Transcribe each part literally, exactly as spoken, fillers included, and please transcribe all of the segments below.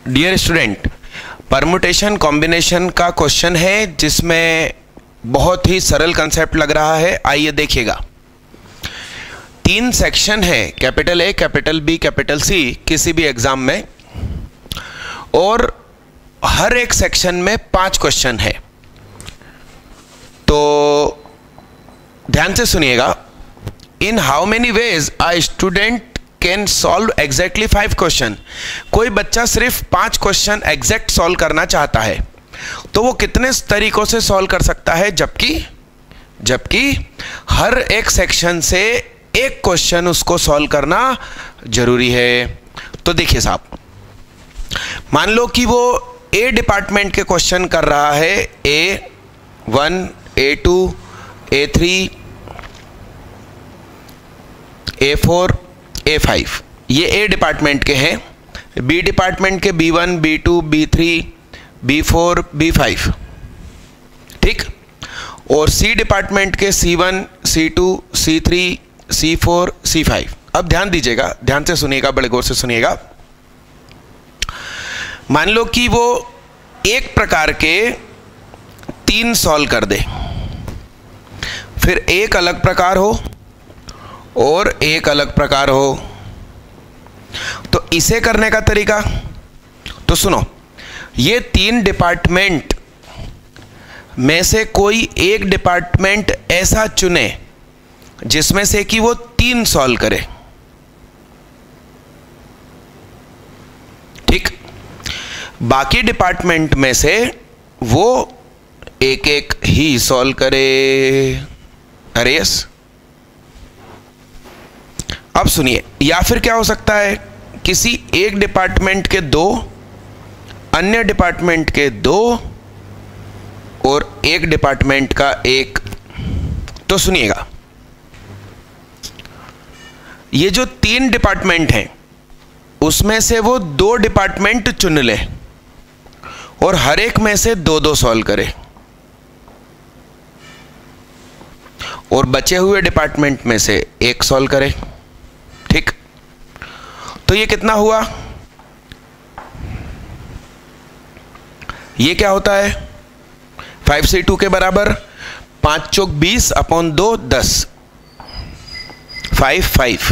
Dear student, permutation combination का question है जिसमें बहुत ही सरल कंसेप्ट लग रहा है। आइए देखिएगा। तीन सेक्शन है, capital A, capital B, capital C, किसी भी एग्जाम में, और हर एक सेक्शन में पांच क्वेश्चन है। तो ध्यान से सुनिएगा। In how many ways a student can solve exactly five question. कोई बच्चा सिर्फ पांच क्वेश्चन एग्जैक्ट सॉल्व करना चाहता है तो वो कितने तरीकों से सॉल्व कर सकता है, जबकि जबकि हर एक सेक्शन से एक क्वेश्चन उसको सॉल्व करना जरूरी है। तो देखिए साहब, मान लो कि वो ए डिपार्टमेंट के क्वेश्चन कर रहा है, A one, A two, A three, A four, A five, ये ए डिपार्टमेंट के हैं। बी डिपार्टमेंट के B one, B two, B three, B four, B five, ठीक। और सी डिपार्टमेंट के C one, C two, C three, C four, C five. अब ध्यान दीजिएगा, ध्यान से सुनिएगा, बड़े गौर से सुनिएगा। मान लो कि वो एक प्रकार के तीन सॉल्व कर दे, फिर एक अलग प्रकार हो और एक अलग प्रकार हो। तो इसे करने का तरीका, तो सुनो, ये तीन डिपार्टमेंट में से कोई एक डिपार्टमेंट ऐसा चुने जिसमें से कि वो तीन सॉल्व करे, ठीक। बाकी डिपार्टमेंट में से वो एक एक ही सॉल्व करे। अरे यस। अब सुनिए, या फिर क्या हो सकता है, किसी एक डिपार्टमेंट के दो, अन्य डिपार्टमेंट के दो और एक डिपार्टमेंट का एक। तो सुनिएगा, ये जो तीन डिपार्टमेंट हैं उसमें से वो दो डिपार्टमेंट चुन ले और हर एक में से दो दो सॉल्व करे, और बचे हुए डिपार्टमेंट में से एक सॉल्व करे, ठीक। तो ये कितना हुआ, ये क्या होता है, फाइव से टू के बराबर, पांच चौक बीस अपॉन दो दस, फाइव फाइव।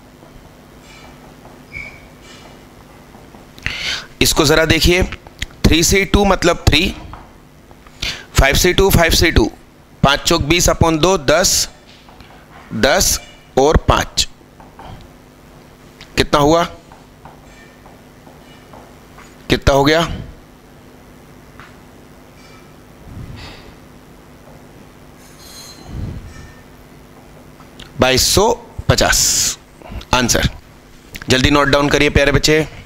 इसको जरा देखिए, थ्री से टू मतलब थ्री, फाइव से टू, फाइव से टू, पांच चौक बीस अपॉन दो दस, दस और पांच, कितना हुआ, कितना हो गया, बाईस सौ पचास आंसर। जल्दी नोट डाउन करिए प्यारे बच्चे।